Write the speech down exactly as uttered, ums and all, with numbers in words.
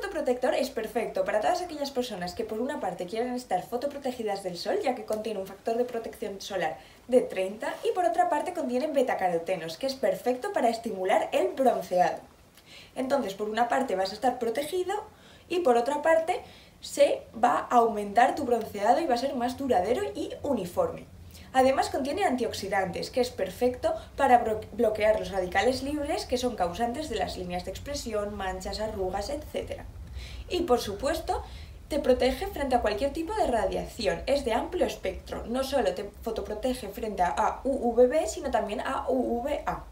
fotoprotector es perfecto para todas aquellas personas que por una parte quieren estar fotoprotegidas del sol, ya que contiene un factor de protección solar de treinta, y por otra parte contiene betacarotenos, que es perfecto para estimular el bronceado. Entonces, por una parte vas a estar protegido y por otra parte se va a aumentar tu bronceado y va a ser más duradero y uniforme. Además contiene antioxidantes, que es perfecto para bloquear los radicales libres que son causantes de las líneas de expresión, manchas, arrugas, etcétera. Y por supuesto, te protege frente a cualquier tipo de radiación, es de amplio espectro, no solo te fotoprotege frente a U V B, sino también a U V A.